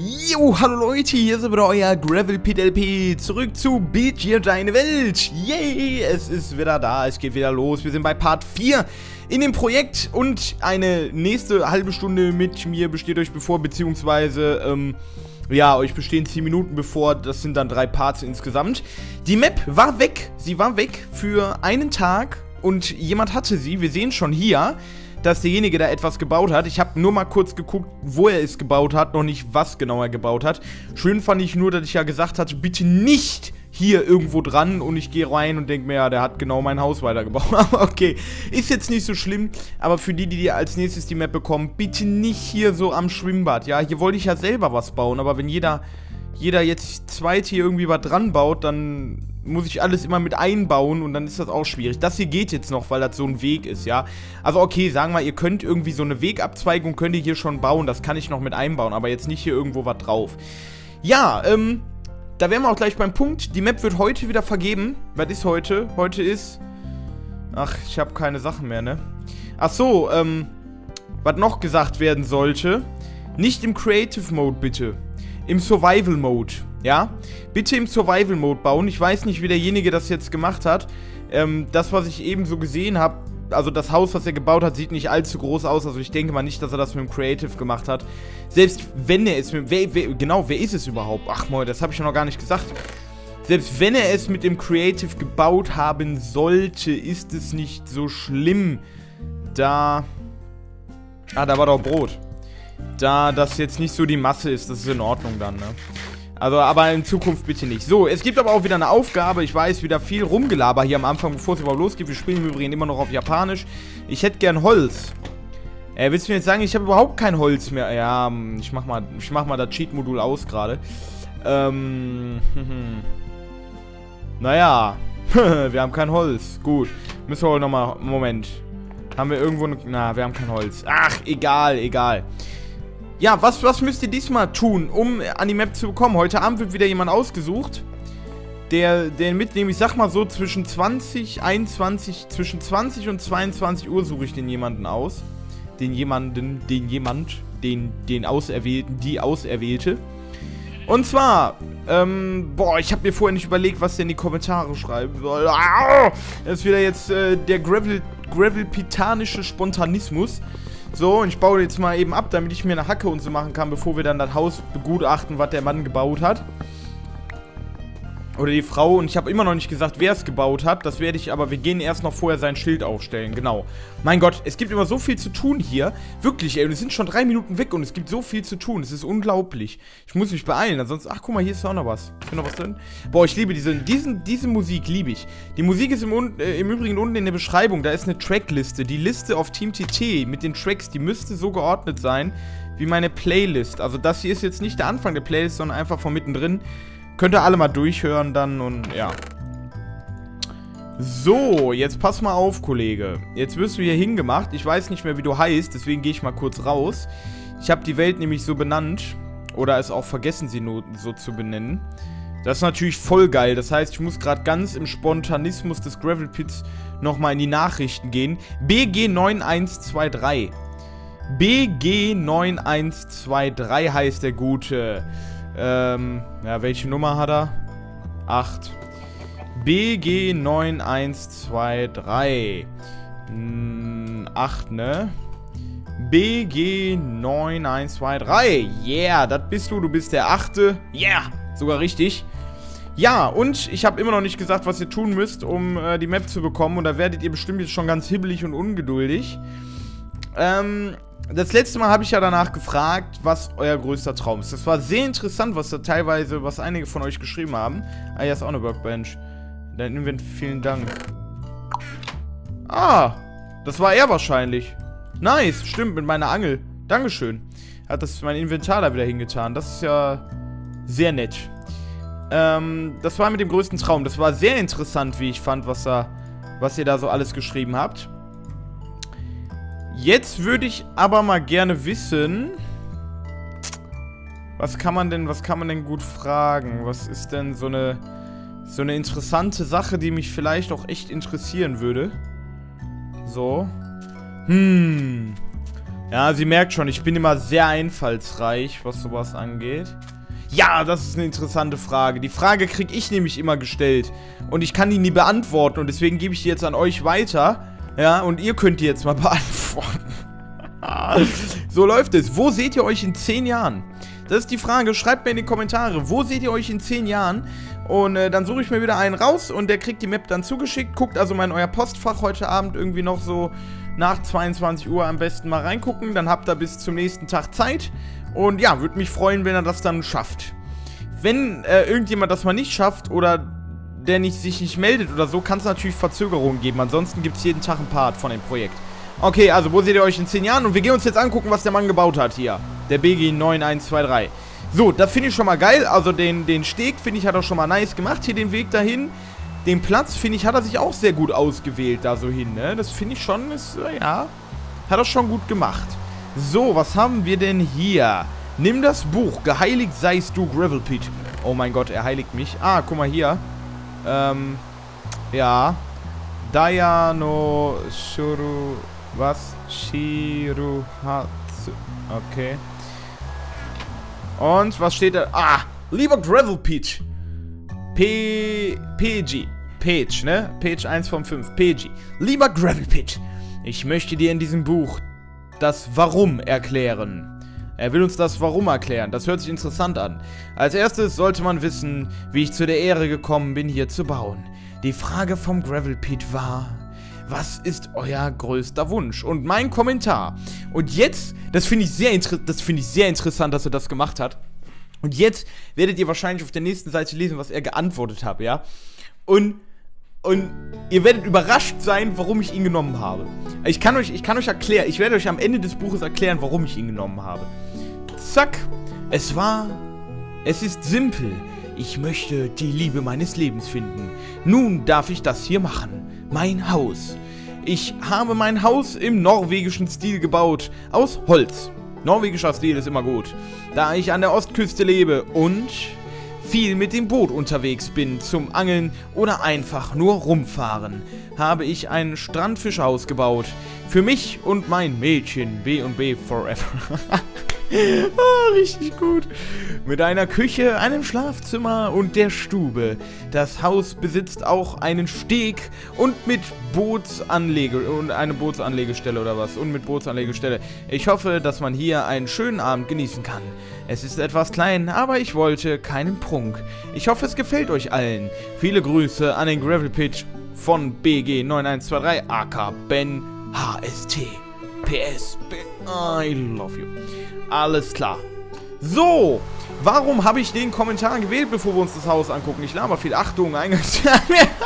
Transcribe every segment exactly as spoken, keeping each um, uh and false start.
Jo, hallo Leute, hier ist wieder euer GravelPetLP, zurück zu Build hier deine Welt. Yay, es ist wieder da, es geht wieder los. Wir sind bei Part vier in dem Projekt und eine nächste halbe Stunde mit mir besteht euch bevor, beziehungsweise, ähm, ja, euch bestehen zehn Minuten bevor, das sind dann drei Parts insgesamt. Die Map war weg, sie war weg für einen Tag und jemand hatte sie, wir sehen schon hier, dass derjenige da etwas gebaut hat. Ich habe nur mal kurz geguckt, wo er es gebaut hat, noch nicht, was genau er gebaut hat. Schön fand ich nur, dass ich ja gesagt hatte, bitte nicht hier irgendwo dran und ich gehe rein und denke mir, ja, der hat genau mein Haus weitergebaut. Aber okay, ist jetzt nicht so schlimm, aber für die, die als nächstes die Map bekommen, bitte nicht hier so am Schwimmbad, ja. Hier wollte ich ja selber was bauen, aber wenn jeder, jeder jetzt zweit hier irgendwie was dran baut, dann muss ich alles immer mit einbauen und dann ist das auch schwierig. Das hier geht jetzt noch, weil das so ein Weg ist, ja. Also okay, sagen wir, ihr könnt irgendwie so eine Wegabzweigung, könnt ihr hier schon bauen, das kann ich noch mit einbauen, aber jetzt nicht hier irgendwo was drauf. Ja, ähm, da wären wir auch gleich beim Punkt. Die Map wird heute wieder vergeben. Was ist heute? Heute ist... Ach, ich habe keine Sachen mehr, ne? Ach so, ähm, was noch gesagt werden sollte, nicht im Creative Mode, bitte. Im Survival Mode, ja? Bitte im Survival Mode bauen. Ich weiß nicht, wie derjenige das jetzt gemacht hat. Ähm, das, was ich eben so gesehen habe, also das Haus, was er gebaut hat, sieht nicht allzu groß aus. Also ich denke mal nicht, dass er das mit dem Creative gemacht hat. Selbst wenn er es mit... Wer, wer, genau, wer ist es überhaupt? Ach moin, das habe ich ja noch gar nicht gesagt. Selbst wenn er es mit dem Creative gebaut haben sollte, ist es nicht so schlimm. Da... Ah, da war doch Brot. Da das jetzt nicht so die Masse ist, das ist in Ordnung dann, ne? Also, aber in Zukunft bitte nicht. So, es gibt aber auch wieder eine Aufgabe. Ich weiß, wieder viel Rumgelaber hier am Anfang, bevor es überhaupt losgeht. Wir spielen im Übrigen immer noch auf Japanisch. Ich hätte gern Holz. Äh, willst du mir jetzt sagen, ich habe überhaupt kein Holz mehr? Ja, ich mach mal, ich mach mal das Cheat-Modul aus gerade. Ähm, naja, wir haben kein Holz. Gut, müssen wir wohl nochmal, Moment. Haben wir irgendwo, eine, na, wir haben kein Holz. Ach, egal, egal. Ja, was, was müsst ihr diesmal tun, um an die Map zu bekommen? Heute Abend wird wieder jemand ausgesucht, der, der mitnehmen, ich sag mal so, zwischen zwanzig, einundzwanzig, zwischen zwanzig und zweiundzwanzig Uhr suche ich den jemanden aus. Den jemanden, den jemand, den, den Auserwählten, die Auserwählte. Und zwar, ähm, boah, ich habe mir vorher nicht überlegt, was der in die Kommentare schreiben soll. Ah, das ist wieder jetzt äh, der Gravel, Gravelpetanische Spontanismus. So, und ich baue jetzt mal eben ab, damit ich mir eine Hacke und so machen kann, bevor wir dann das Haus begutachten, was der Mann gebaut hat. Oder die Frau. Und ich habe immer noch nicht gesagt, wer es gebaut hat. Das werde ich, aber wir gehen erst noch vorher sein Schild aufstellen. Genau. Mein Gott, es gibt immer so viel zu tun hier. Wirklich, ey. Und es sind schon drei Minuten weg und es gibt so viel zu tun. Es ist unglaublich. Ich muss mich beeilen. Ansonsten, ach, guck mal, hier ist auch noch was. Ist hier noch was drin? Boah, ich liebe diese, diesen, diese Musik, liebe ich. Die Musik ist im, äh, im Übrigen unten in der Beschreibung. Da ist eine Trackliste. Die Liste auf Team T T mit den Tracks, die müsste so geordnet sein wie meine Playlist. Also das hier ist jetzt nicht der Anfang der Playlist, sondern einfach von mittendrin. Könnt ihr alle mal durchhören dann und ja. So, jetzt pass mal auf, Kollege. Jetzt wirst du hier hingemacht. Ich weiß nicht mehr, wie du heißt, deswegen gehe ich mal kurz raus. Ich habe die Welt nämlich so benannt. Oder es auch vergessen, sie nur so zu benennen. Das ist natürlich voll geil. Das heißt, ich muss gerade ganz im Spontanismus des Gravel Pits nochmal in die Nachrichten gehen. B G neun eins zwei drei. B G neun eins zwei drei heißt der Gute. Ähm, ja, welche Nummer hat er? acht. B G neun eins zwei drei. Hm, acht, ne? B G neun eins zwei drei. Yeah, das bist du. Du bist der achte. Yeah, sogar richtig. Ja, und ich habe immer noch nicht gesagt, was ihr tun müsst, um äh, die Map zu bekommen. Und da werdet ihr bestimmt jetzt schon ganz hibbelig und ungeduldig. Ähm... Das letzte Mal habe ich ja danach gefragt, was euer größter Traum ist. Das war sehr interessant, was da teilweise, was einige von euch geschrieben haben. Ah, hier ist auch eine Workbench. Dein Invent, vielen Dank. Ah, das war er wahrscheinlich. Nice, stimmt, mit meiner Angel. Dankeschön. Hat das mein Inventar da wieder hingetan. Das ist ja sehr nett. Ähm, das war mit dem größten Traum. Das war sehr interessant, wie ich fand, was da, was ihr da so alles geschrieben habt. Jetzt würde ich aber mal gerne wissen, was kann man denn, was kann man denn gut fragen? Was ist denn so eine, so eine interessante Sache, die mich vielleicht auch echt interessieren würde? So. Hm. Ja, sie merkt schon, ich bin immer sehr einfallsreich, was sowas angeht. Ja, das ist eine interessante Frage. Die Frage kriege ich nämlich immer gestellt. Und ich kann die nie beantworten. Und deswegen gebe ich die jetzt an euch weiter. Ja, und ihr könnt die jetzt mal beantworten. So läuft es. Wo seht ihr euch in zehn Jahren? Das ist die Frage. Schreibt mir in die Kommentare. Wo seht ihr euch in zehn Jahren? Und äh, dann suche ich mir wieder einen raus. Und der kriegt die Map dann zugeschickt. Guckt also mal in euer Postfach heute Abend irgendwie noch so nach zweiundzwanzig Uhr am besten mal reingucken. Dann habt ihr bis zum nächsten Tag Zeit. Und ja, würde mich freuen, wenn er das dann schafft. Wenn äh, irgendjemand das mal nicht schafft oder der nicht, sich nicht meldet oder so, kann es natürlich Verzögerungen geben. Ansonsten gibt es jeden Tag ein Part von dem Projekt. Okay, also wo seht ihr euch in zehn Jahren? Und wir gehen uns jetzt angucken, was der Mann gebaut hat hier. Der B G neun eins zwei drei. So, das finde ich schon mal geil. Also den, den Steg, finde ich, hat er schon mal nice gemacht. Hier den Weg dahin. Den Platz, finde ich, hat er sich auch sehr gut ausgewählt da so hin, ne? Das finde ich schon, ist, ja, hat er schon gut gemacht. So, was haben wir denn hier? Nimm das Buch, geheiligt seist du, Gravelpit. Oh mein Gott, er heiligt mich. Ah, guck mal hier. Ähm, ja. Dayano Shuru, was? Shiruhatsu. Okay. Und, was steht da? Ah, lieber Gravelpit. P... PG. Page, ne? Page eins von fünf. P G. Lieber Gravelpit, ich möchte dir in diesem Buch das Warum erklären. Er will uns das Warum erklären. Das hört sich interessant an. Als erstes sollte man wissen, wie ich zu der Ehre gekommen bin, hier zu bauen. Die Frage vom Gravelpit war: Was ist euer größter Wunsch? Und mein Kommentar. Und jetzt, das finde ich sehr inter- das finde ich sehr interessant, dass er das gemacht hat. Und jetzt werdet ihr wahrscheinlich auf der nächsten Seite lesen, was er geantwortet hat, ja? Und Und ihr werdet überrascht sein, warum ich ihn genommen habe. Ich kann euch, ich kann euch erklären, ich werde euch am Ende des Buches erklären, warum ich ihn genommen habe. Zack. Es war... Es ist simpel. Ich möchte die Liebe meines Lebens finden. Nun darf ich das hier machen. Mein Haus. Ich habe mein Haus im norwegischen Stil gebaut. Aus Holz. Norwegischer Stil ist immer gut. Da ich an der Ostküste lebe und viel mit dem Boot unterwegs bin zum Angeln oder einfach nur rumfahren, habe ich ein Strandfischhaus gebaut. Für mich und mein Mädchen. B und B forever. Oh, richtig gut. Mit einer Küche, einem Schlafzimmer und der Stube. Das Haus besitzt auch einen Steg und mit Bootsanlege und eine Bootsanlegestelle oder was. Und mit Bootsanlegestelle. Ich hoffe, dass man hier einen schönen Abend genießen kann. Es ist etwas klein, aber ich wollte keinen Prunk. Ich hoffe, es gefällt euch allen. Viele Grüße an den Gravelpit von B G neun eins zwei drei, aka Ben H S T. P S. I love you. Alles klar. So, warum habe ich den Kommentar gewählt, bevor wir uns das Haus angucken? Ich laber viel. Achtung, Eingangs... Ah,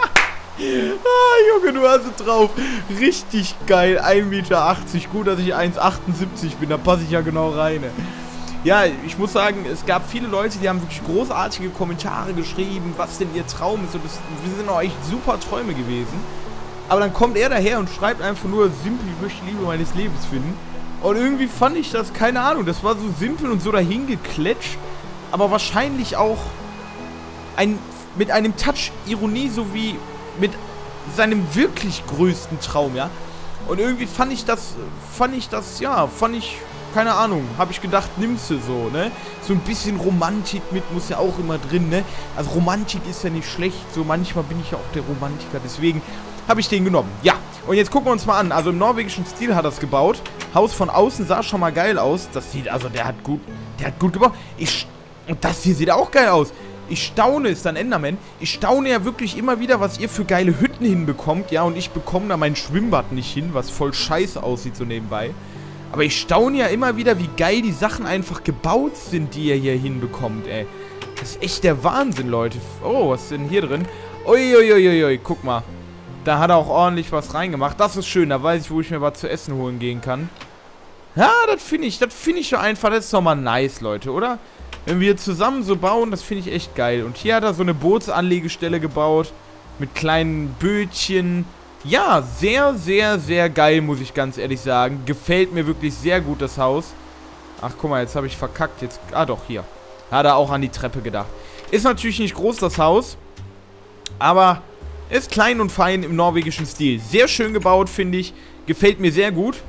Junge, du hast es drauf. Richtig geil. ein Meter achtzig. Gut, dass ich eins achtundsiebzig bin. Da passe ich ja genau rein. Ja, ich muss sagen, es gab viele Leute, die haben wirklich großartige Kommentare geschrieben, was denn ihr Traum ist. Und das sind auch echt super Träume gewesen. Aber dann kommt er daher und schreibt einfach nur simpel, ich möchte die Liebe meines Lebens finden. Und irgendwie fand ich das, keine Ahnung, das war so simpel und so dahingekletscht, aber wahrscheinlich auch ein, mit einem Touch Ironie sowie mit seinem wirklich größten Traum, ja. Und irgendwie fand ich das, fand ich das, ja, fand ich, keine Ahnung, habe ich gedacht, nimmst du so, ne? So ein bisschen Romantik mit muss ja auch immer drin, ne? Also Romantik ist ja nicht schlecht, so manchmal bin ich ja auch der Romantiker, deswegen habe ich den genommen. Ja, und jetzt gucken wir uns mal an. Also im norwegischen Stil hat er es gebaut. Haus von außen sah schon mal geil aus. Das sieht, also der hat gut, der hat gut gebaut. Ich, und das hier sieht auch geil aus. Ich staune, ist dann Enderman. Ich staune ja wirklich immer wieder, was ihr für geile Hütten hinbekommt. Ja, und ich bekomme da mein Schwimmbad nicht hin, was voll scheiße aussieht so nebenbei. Aber ich staune ja immer wieder, wie geil die Sachen einfach gebaut sind, die ihr hier hinbekommt, ey. Das ist echt der Wahnsinn, Leute. Oh, was ist denn hier drin? Uiuiuiui, guck mal. Da hat er auch ordentlich was reingemacht. Das ist schön, da weiß ich, wo ich mir was zu essen holen gehen kann. Ja, das finde ich, das finde ich schon einfach, das ist doch mal nice, Leute, oder? Wenn wir zusammen so bauen, das finde ich echt geil. Und hier hat er so eine Bootsanlegestelle gebaut, mit kleinen Bötchen. Ja, sehr, sehr, sehr geil, muss ich ganz ehrlich sagen. Gefällt mir wirklich sehr gut, das Haus. Ach, guck mal, jetzt habe ich verkackt. Jetzt, ah, doch, hier. Hat er auch an die Treppe gedacht. Ist natürlich nicht groß, das Haus. Aber ist klein und fein im norwegischen Stil. Sehr schön gebaut, finde ich. Gefällt mir sehr gut.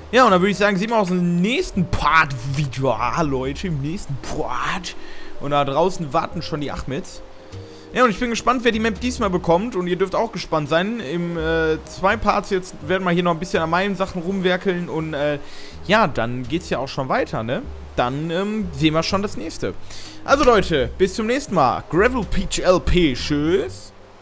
Ja, und dann würde ich sagen, sehen wir uns im nächsten Part wieder, ah, Leute, im nächsten Part. Und da draußen warten schon die Ahmeds. Ja, und ich bin gespannt, wer die Map diesmal bekommt. Und ihr dürft auch gespannt sein. Im äh, zwei Parts jetzt werden wir hier noch ein bisschen an meinen Sachen rumwerkeln. Und äh, ja, dann geht's ja auch schon weiter, ne? Dann ähm, sehen wir schon das nächste. Also Leute, bis zum nächsten Mal. Gravel Peach L P, tschüss.